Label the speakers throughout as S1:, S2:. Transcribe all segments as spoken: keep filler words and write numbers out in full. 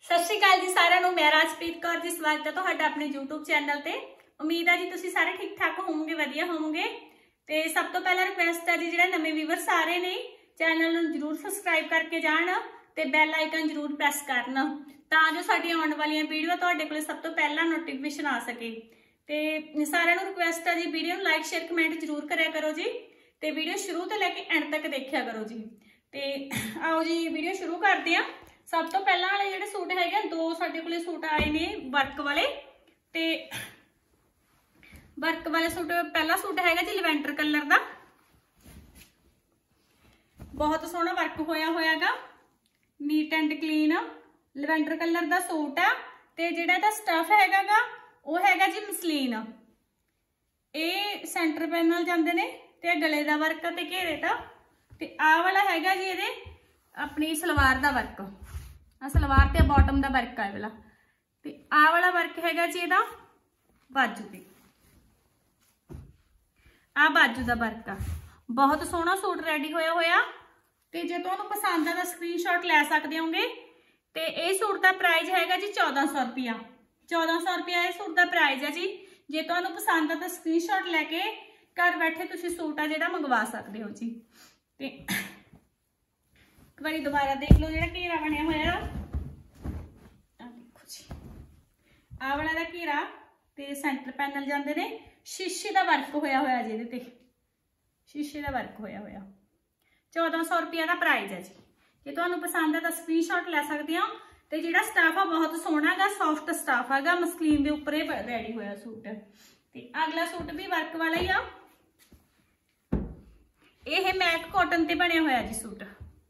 S1: सत श्री अकाल जी सारिਆਂ ਨੂੰ। मैं राजप्रीत कौर जी स्वागत है ਤੁਹਾਡਾ ਆਪਣੇ YouTube ਚੈਨਲ ਤੇ। उम्मीद है जी ਤੁਸੀਂ ਸਾਰੇ ठीक ठाक ਹੋਵੋਗੇ, ਵਧੀਆ ਹੋਵੋਗੇ। ਤੇ ਸਭ ਤੋਂ ਪਹਿਲਾਂ ਰਿਕੁਐਸਟ ਹੈ ਜੀ ਜਿਹੜੇ ਨਵੇਂ ਵੀਵਰਸ ਆ ਰਹੇ ਨੇ ਚੈਨਲ ਨੂੰ ਜਰੂਰ ਸਬਸਕ੍ਰਾਈਬ ਕਰਕੇ ਜਾਣ ਤੇ ਬੈਲ ਆਈਕਨ ਜਰੂਰ ਪ੍ਰੈਸ ਕਰਨਾ ਤਾਂ ਜੋ ਸਾਡੀਆਂ ਆਉਣ ਵਾਲੀਆਂ ਵੀਡੀਓ ਤੁਹਾਡੇ ਕੋਲ ਸਭ ਤੋਂ ਪਹਿਲਾਂ ਨੋਟੀਫਿਕੇਸ਼ਨ ਆ ਸਕੇ। ਤੇ ਸਾਰਿਆਂ ਨੂੰ ਰਿਕੁਐਸਟ ਹੈ ਜੀ ਵੀਡੀਓ ਨੂੰ ਲਾਈਕ ਸ਼ੇਅਰ ਕਮੈਂਟ ਜਰੂਰ ਕਰਿਆ ਕਰੋ ਜੀ ਤੇ ਵੀਡੀਓ ਸ਼ੁਰੂ ਤੋਂ ਲੈ ਕੇ ਐਂਡ ਤੱਕ ਦੇਖਿਆ ਕਰੋ जी। ਤੇ आओ जी वीडियो शुरू करते हैं। सब तो पहला वाले ਜਿਹੜੇ सूट है दो साडे कोले सूट आए ने वर्क वाले ते वर्क वाले सूट पहला सूट है जी लैवेंडर कलर का, बहुत सोहना वर्क होया होयागा, neat and clean lavender colour का सूट है। ते जिहड़ा इहदा स्टफ हैगा वो हैगा जी मसलीन, ये सेंटर पैनल जांदे ने ते गले का वर्क ते घेरे का ते आ वाला हैगा जी ये अपनी सलवार का वर्क, आ सलवार ते बॉटम का वर्क है वाला ते आ वाला वर्क हैगा जी इहदा बाजू ते, आ बाजू का वर्क आ। बहुत सोहना सूट रेडी होया होया ते जे तुहानूं पसंद आ तां स्क्रीनशॉट लै सकदे होगे। ते इह सूट का प्राइस हैगा जी चौदह सौ रुपया, चौदह सौ रुपया इह सूट का प्राइस है जी। जे तुहानूं पसंद आ तां स्क्रीनशॉट लैके घर बैठे तुसीं सूट आ जिहड़ा मंगवा सकदे हो जी। ते एक बार दोबारा देख लो जो घेरा बनया होया, देखो जी आ वाला दा घेरा ते सेंटर पैनल जांदे ने, शीशे का वर्क होया होया जी, इहदे ते शीशे का वर्क होया होया। चौदह सौ रुपया का प्राइस है जी। जे तुहानूं पसंद है तो स्क्रीनशॉट लै सकदे हो। ते जिहड़ा स्टफ आ बहुत सोहना गा, सॉफ्ट स्टफ हैगा, मसलीन दे उपर रेडी होया सूट। ते अगला सूट भी वर्क वाला ही आ, यह महक कॉटन ते बनया होया जी सूट,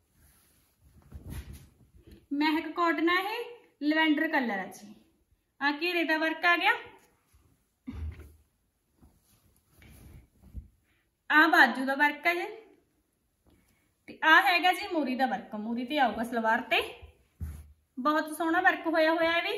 S1: महक कॉटन है, लैवेंडर कलर है जी। आ घेरे का वर्क आ गया, आ बाजू का वर्क है जी ते आ हैगा जी मूरी का वर्क, मूरी ते आऊगा सलवार ते, बहुत सोहना वर्क होया होया है भी।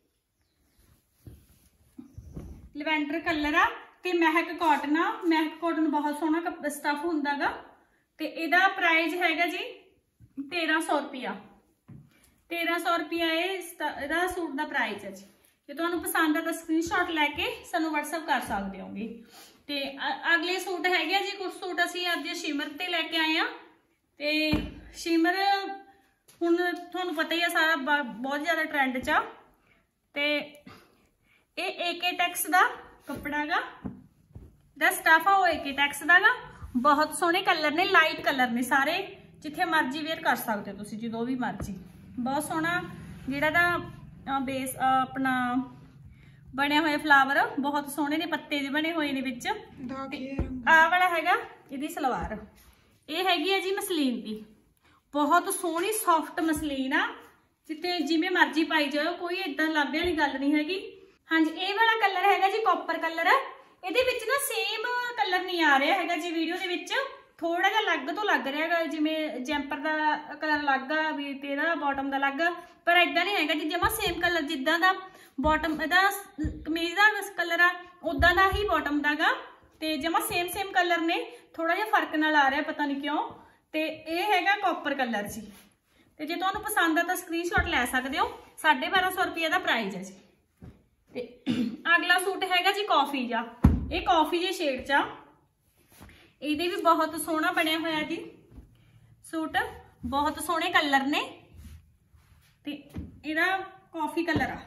S1: लैवेंडर कलर आ ते महक कॉटन आ, महक कॉटन बहुत सोहना स्टफ हुंदा गा ते इहदा प्राइस हैगा जी तेरह सौ रुपया, तेरह सौ रुपया इहदा सूट का प्राइस है जी। जे तुहानूं पसंद है तो स्क्रीनशॉट लैके सानूं व्हाट्सएप कर सकदे होगे। ते अगले सूट हैगे जी, कुछ सूट असीं अज शिमर ते लैके आए हैं। ते शिमर हुण तुहानूं पता ही है सारा बहुत ज़्यादा ट्रेंड च आ। ते ये एके टैक्स का कपड़ा गा, दा स्टफ आ वो एके टैक्स का गा, बहुत सोहने कलर ने, लाइट कलर ने सारे, जिथे मर्जी वेयर कर सकते हो तुसीं जो भी मर्जी। बहुत सोहना जिहड़ा दा बेस अपना बनया होया फ्लावर, बहुत सोहने ने पत्ते जे बने हुए ने विच। आ वाला हैगा इहदी सलवार, ये हैगी है जी मसलीन दी, बहुत सोहनी सॉफ्ट मसलीन आ, जिथे जिवें मर्जी पाई जाओ, कोई इदां लाभे वाली गल नहीं हैगी। हाँ जी ये वाला कलर हैगा जी कॉपर कलर, ये ना सेम कलर नहीं आ रहा हैगा जी वीडियो के विच, थोड़ा जिहा अलग तो लग रहा है, जिवें जैंपर का कलर अलग आ भी तेरा बॉटम का अलग, पर इदां नहीं हैगा जी, जमा सेम कलर जिद्दां दा बॉटम इहदा कमीज का कलर आ उदां दा ही बॉटम दा गा, ते जमा सेम सेम कलर ने, थोड़ा जिहा फर्क नाल आ रहा पता नहीं क्यों। ते ये हैगा कॉपर कलर जी। ते जे तुहानूं पसंद आ तां स्क्रीनशॉट लै सकदे हो, साढ़े बारह सौ रुपये का प्राइस है जी। ते अगला सूट हैगा जी कॉफी जा, ये कॉफी जे शेड चा, ये भी बहुत सोहना बनया होया जी सूट, बहुत सोहने कलर ने ते इहदा कॉफी कलर आ,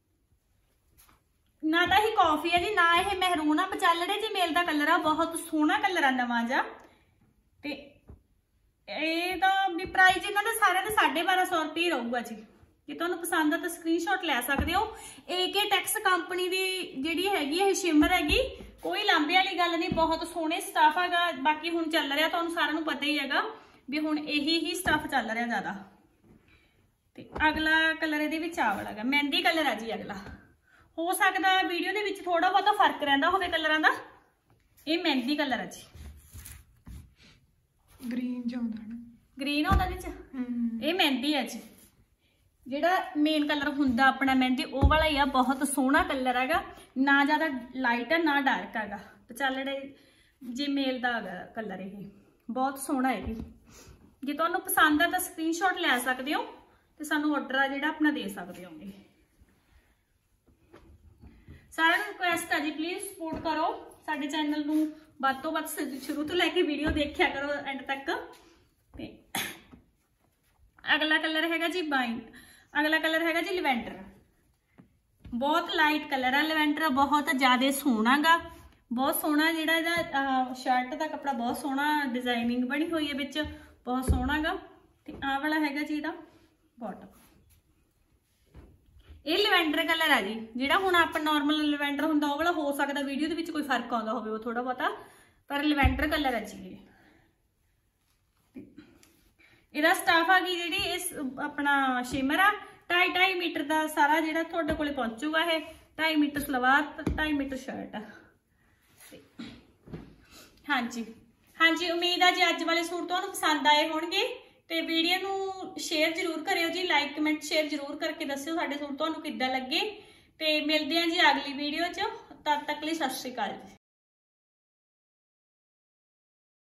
S1: ना तो ही कॉफी है जी ना ये महरून आ, बचालड़े जी मेल का कलर आ, बहुत सोहना कलर आ नवां जा। ते इहदा भी प्राइस इन्हां दा सारे दे साढ़े बारह सौ रुपये रहूगा जी। जे तुहानूं पसंद आ तो स्क्रीनशॉट लै सकदे हो। एके टैक्स कंपनी दी जिहड़ी हैगी है शिमर हैगी, कोई लांभे वाली गल नहीं, बहुत सोहने स्टफ हैगा। बाकी हुण चल रहा तुहानूं सारिआं नूं पता ही हैगा भी हुण यही ही स्टफ चल रहा ज़्यादा। ते अगला कलर इहदे विच आ वाला गा, मेहंदी कलर है जी अगला, हो सकदा वीडियो दे विच थोड़ा बहुत फर्क रहिंदा होवे कलरां दा। ये मेहंदी कलर है जी, ग्रीन जांदा ना, ग्रीन आउंदा विच, ये मेहंदी है जी, जिहड़ा मेन कलर हुंदा अपना मेहंदी वो वाला ही आ, बहुत सोहना कलर हैगा, ना ज़्यादा लाइट है ना डार्क हैगा, पचालड़े जे मेल दा कलर ये बहुत सोहना है। जे तुहानूं पसंद है तो स्क्रीनशॉट लै सकदे हो ਤੇ ਸਾਨੂੰ ਆਰਡਰ ਆ ਜਿਹੜਾ ਆਪਣਾ ਦੇ ਸਕਦੇ ਹੋਗੇ। ਸਾਰਿਆਂ ਨੂੰ ਰਿਕੁਐਸਟ ਹੈ ਜੀ ਪਲੀਜ਼ ਸਪੋਰਟ ਕਰੋ ਸਾਡੇ ਚੈਨਲ ਨੂੰ, ਵੱਧ ਤੋਂ ਵੱਧ ਸ਼ੁਰੂ ਤੋਂ ਲੈ ਕੇ ਵੀਡੀਓ ਦੇਖਿਆ ਕਰੋ ਐਂਡ ਤੱਕ। ਤੇ ਅਗਲਾ ਕਲਰ ਹੈਗਾ ਜੀ ਵਾਈਨ, ਅਗਲਾ ਕਲਰ ਹੈਗਾ ਜੀ ਲਵੈਂਡਰ। बहुत लाइट कलर है लैवेंडर, बहुत ज़्यादा सोहना गा, बहुत सोहना जिहड़ा इहदा शर्ट का कपड़ा बहुत सोहना डिजाइनिंग बनी हुई है, विच बहुत सोहना गा। ते आह वाला हैगा जी इहदा बॉटम, ये लैवेंडर कलर है जी, जिहड़ा हुण आपां नॉर्मल लैवेंडर हुंदा ओह वाला हो सकदा वीडियो दे विच कोई फर्क आउंदा होवे थोड़ा बहुता, पर लैवेंडर कलर है जी ये। इहदा स्टाफ आ गई जिहड़ी इस अपना शिमर आ ढाई ढाई मीटर का सारा जो थोड़े को पहुंचूगा, है ढाई मीटर सलवार ढाई मीटर शर्ट। हाँ जी हाँ जी, उम्मीद है जी अज वाले सूट तुहानूं पसंद आए होणगे, ते वीडियो नूं शेयर जरूर करियो जी, लाइक कमेंट शेयर जरूर करके दस्सिओ साडे सूट तुहानूं किद्दां लगे। ते मिलदे हां जी अगली वीडियो च, तद तक लई सत श्री अकाल जी।